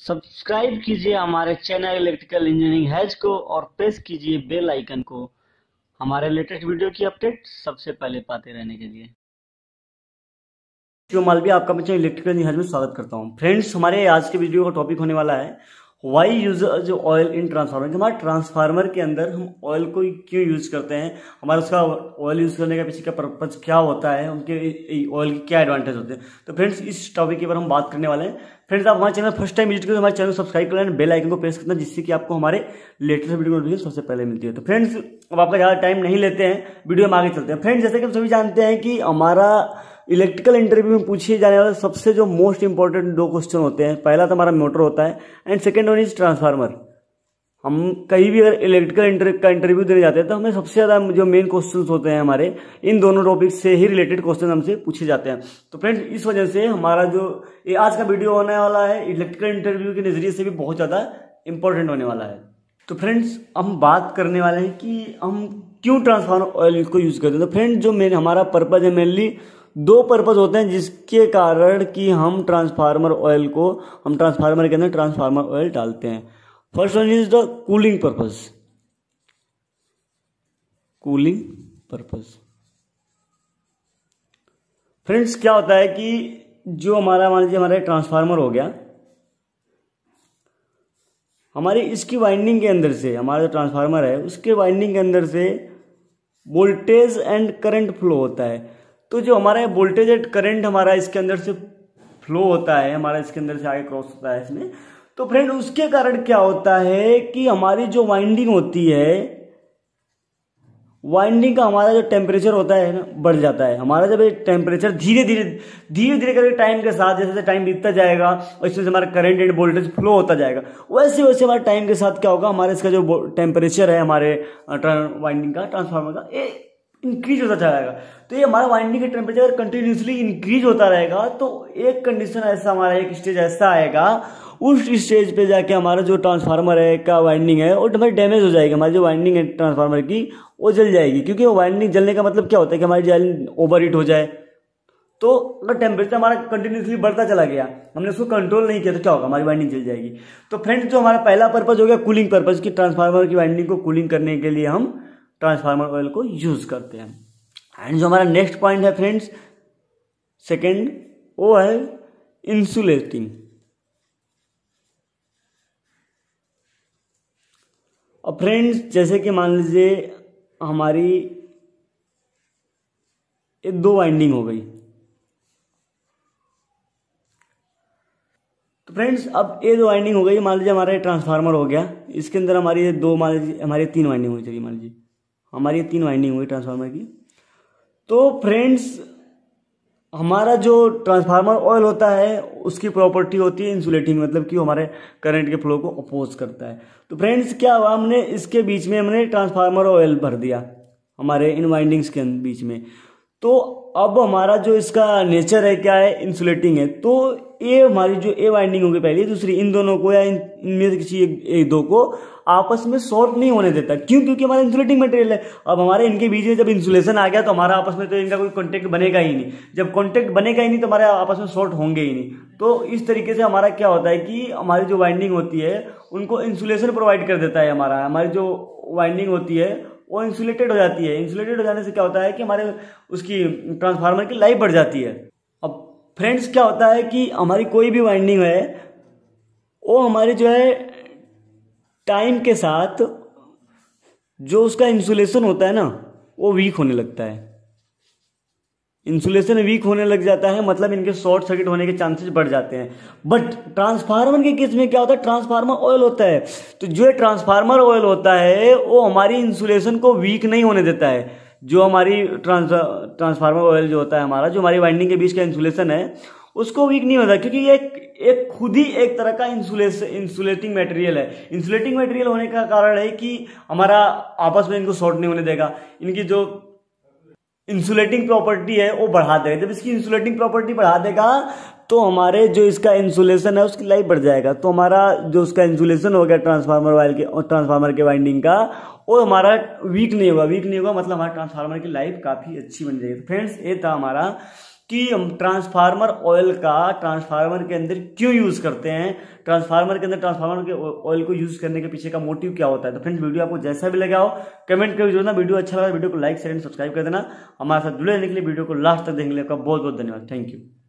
Subscribe कीजिए हमारे channel electrical engineering has को और प्रेस कीजिए बेल आइकन को हमारे लेटेस्ट वीडियो की अपडेट सबसे पहले पाते रहने के लिए। जो मालवी आपका बच्चा इलेक्ट्रिकल इंजीनियर में स्वागत करता हूं। फ्रेंड्स, हमारे आज के वीडियो का टॉपिक होने वाला है why use oil in transformer. हमारे ट्रांसफार्मर के अंदर हम ऑयल को क्यों यूज करते हैं, हमारा उसका ऑयल यूज करने का पीछे का पर्पज क्या होता है, उनके ऑयल के क्या एडवांटेज होते हैं। तो फ्रेंड्स, इस टॉपिक के ऊपर हम बात करने वाले हैं। फ्रेंड्स, आप हमारे चैनल फर्स्ट टाइम विजिट करें तो हमारे चैनल को सब्सक्राइब कर लेना, बेल आइकन को प्रेस करना, जिससे कि आपको हमारे लेटेस्ट वीडियो नोटिफिकेशन सबसे पहले मिलती है। तो फ्रेंड्स, अब आपका ज़्यादा टाइम नहीं लेते हैं, वीडियो में आगे चलते हैं। फ्रेंड्स, जैसे कि हम सभी जानते हैं कि हमारा इलेक्ट्रिकल इंटरव्यू में पूछे जाने वाले सबसे जो मोस्ट इंपॉर्टेंट दो क्वेश्चन होते हैं, पहला तो हमारा मोटर होता है and second one is transformer. हम कहीं भी अगर इलेक्ट्रिकल का इंटरव्यू देने जाते हैं तो हमें सबसे ज्यादा जो मेन क्वेश्चंस होते हैं हमारे इन दोनों टॉपिक से ही रिलेटेड क्वेश्चन हमसे पूछे जाते हैं। तो फ्रेंड्स, इस वजह से हमारा जो ये आज का वीडियो होने वाला है इलेक्ट्रिकल इंटरव्यू के नजरिए से भी बहुत ज्यादा इंपॉर्टेंट होने वाला है। तो फ्रेंड्स, हम बात करने वाले हैं कि हम क्यों ट्रांसफार्मर ऑयल को यूज करते हैं। तो फ्रेंड्स, जो मेन हमारा पर्पज है, मेनली दो पर्पज होते हैं जिसके कारण कि हम ट्रांसफार्मर के अंदर ट्रांसफार्मर ऑयल डालते हैं। First one is the cooling purpose. Friends, क्या होता है कि जो हमारा मान लीजिए हमारा ट्रांसफार्मर हो गया, हमारी इसकी वाइंडिंग के अंदर से हमारा जो ट्रांसफार्मर है उसके वाइंडिंग के अंदर से वोल्टेज एंड करंट फ्लो होता है। तो जो हमारा वोल्टेज एंड करंट हमारा इसके अंदर से फ्लो होता है, हमारा इसके अंदर से आगे क्रॉस होता है इसमें, तो फ्रेंड उसके कारण क्या होता है कि हमारी जो वाइंडिंग होती है, वाइंडिंग का हमारा जो टेम्परेचर होता है ना बढ़ जाता है। हमारा जब टेम्परेचर धीरे धीरे करके टाइम के साथ जैसे टाइम बीतता जाएगा और इसमें हमारा करंट एंड वोल्टेज फ्लो होता जाएगा, वैसे वैसे हमारे टाइम के साथ क्या होगा, हमारे इसका जो टेम्परेचर है हमारे वाइंडिंग का ट्रांसफार्मर का ये इंक्रीज होता जाएगा। तो ये हमारा वाइंडिंग का टेम्परेचर कंटिन्यूसली इंक्रीज होता रहेगा तो एक कंडीशन ऐसा, हमारा एक स्टेज ऐसा आएगा, उस स्टेज पे जाके हमारा जो ट्रांसफार्मर है का वाइंडिंग है वो हमारी डैमेज हो जाएगी। हमारी जो वाइंडिंग है ट्रांसफार्मर की वो जल जाएगी, क्योंकि वो वाइंडिंग जलने का मतलब क्या होता है कि हमारी वाइंडिंग ओवर हीट हो जाए। तो अगर टेम्परेचर हमारा कंटिन्यूसली बढ़ता चला गया, हमने उसको कंट्रोल नहीं किया, तो क्या होगा, हमारी वाइंडिंग जल जाएगी। तो फ्रेंड्स, जो हमारा पहला पर्पज हो गया कूलिंग पर्पज, की ट्रांसफार्मर की वाइंडिंग को कूलिंग करने के लिए हम ट्रांसफार्मर ऑयल को यूज करते हैं। एंड जो हमारा नेक्स्ट पॉइंट है फ्रेंड्स, सेकेंड, वो है इंसुलेटिंग। अब फ्रेंड्स, जैसे कि मान लीजिए हमारी ये दो वाइंडिंग हो गई, तो फ्रेंड्स अब ये दो वाइंडिंग हो गई, मान लीजिए हमारा ट्रांसफार्मर हो गया, इसके अंदर हमारी ये दो, मान लीजिए हमारी तीन वाइंडिंग हुई, चलिए मान लीजिए हमारी ये तीन वाइंडिंग हुई ट्रांसफार्मर की। तो फ्रेंड्स, हमारा जो ट्रांसफार्मर ऑयल होता है उसकी प्रॉपर्टी होती है इंसुलेटिंग, मतलब कि वो हमारे करंट के फ्लो को अपोज करता है। तो फ्रेंड्स, क्या हुआ, हमने इसके बीच में हमने ट्रांसफार्मर ऑयल भर दिया हमारे इन वाइंडिंग्स के बीच में। तो अब हमारा जो इसका नेचर है क्या है, इंसुलेटिंग है। तो ये हमारी जो ए वाइंडिंग होगी पहली, दूसरी, इन दोनों को या इनमें से किसी एक दो को आपस में शॉर्ट नहीं होने देता। क्यों? क्योंकि हमारा इंसुलेटिंग मटेरियल है। अब हमारे इनके बीच में जब इंसुलेशन आ गया तो हमारा आपस में तो इनका कोई कॉन्टेक्ट बनेगा ही नहीं। जब कॉन्टेक्ट बनेगा ही नहीं तो हमारे आपस में शॉर्ट होंगे ही नहीं। तो इस तरीके से हमारा क्या होता है कि हमारी जो वाइंडिंग होती है उनको इंसुलेशन प्रोवाइड कर देता है। हमारी जो वाइंडिंग होती है वो इंसुलेटेड हो जाती है। इंसुलेटेड हो जाने से क्या होता है कि हमारे उसकी ट्रांसफार्मर की लाइफ बढ़ जाती है। अब फ्रेंड्स, क्या होता है कि हमारी कोई भी वाइंडिंग है वो हमारी जो है टाइम के साथ जो उसका इंसुलेशन होता है ना वो वीक होने लगता है। इंसुलेशन वीक होने लग जाता है, मतलब इनके शॉर्ट सर्किट होने के चांसेस बढ़ जाते हैं। बट ट्रांसफार्मर के केस में क्या होता है, ट्रांसफार्मर ऑयल होता है। तो जो ट्रांसफार्मर ऑयल होता है वो हमारी इंसुलेशन को वीक नहीं होने देता है। जो हमारी ट्रांसफार्मर ऑयल जो होता है हमारा, जो हमारी वाइंडिंग के बीच का इंसुलेशन है उसको वीक नहीं होता, क्योंकि ये एक खुद ही एक तरह का इंसुलेटिंग मटेरियल है। इंसुलेटिंग मटेरियल होने का कारण है कि हमारा आपस में इनको शॉर्ट नहीं होने देगा, इनकी जो इंसुलेटिंग प्रॉपर्टी है वो बढ़ा देगा। जब इसकी इंसुलेटिंग प्रॉपर्टी बढ़ा देगा तो हमारे जो इसका इंसुलेशन है उसकी लाइफ बढ़ जाएगा। तो हमारा जो उसका इंसुलेशन हो गया ट्रांसफार्मर ऑयल के और ट्रांसफार्मर के वाइंडिंग का, वो हमारा वीक नहीं होगा मतलब हमारे ट्रांसफार्मर की लाइफ काफी अच्छी बन जाएगी। फ्रेंड्स, ये था हमारा कि हम ट्रांसफार्मर ऑयल का ट्रांसफार्मर के अंदर क्यों यूज करते हैं, ट्रांसफार्मर के अंदर ट्रांसफार्मर के ऑयल को यूज करने के पीछे का मोटिव क्या होता है। तो फ्रेंड्स वीडियो आपको जैसा भी लगा हो कमेंट करके जरूर ना। वीडियो अच्छा लगा वीडियो को लाइक शेयर एंड सब्सक्राइब कर देना। हमारे साथ जुड़े रहने के लिए वीडियो को लास्ट तक देखने के लिए आपका बहुत बहुत धन्यवाद। Thank you.